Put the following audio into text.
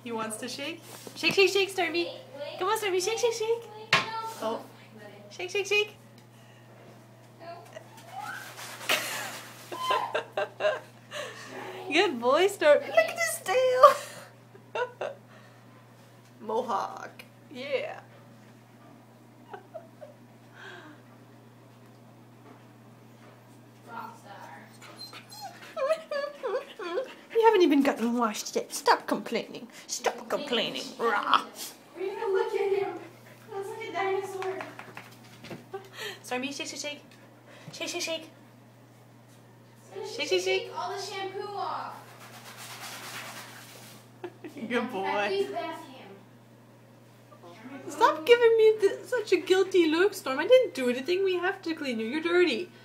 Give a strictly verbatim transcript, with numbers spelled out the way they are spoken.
He wants to shake. Shake, shake, shake, Stormie. Come on, Stormie. Shake, shake, shake. Oh. Shake, shake, shake. Good boy, Stormie. Look at his tail. Mohawk. Yeah. You haven't even gotten washed yet. Stop complaining. Stop complaining. Rah. We're gonna look at him. Looks like a dinosaur. Stormie, shake, shake, shake. Shake, shake, shake. Shake, shake, shake. All the shampoo off. Good boy. At least bath him. Stop giving me the, such a guilty look, Storm. I didn't do anything. We have to clean you. You're dirty.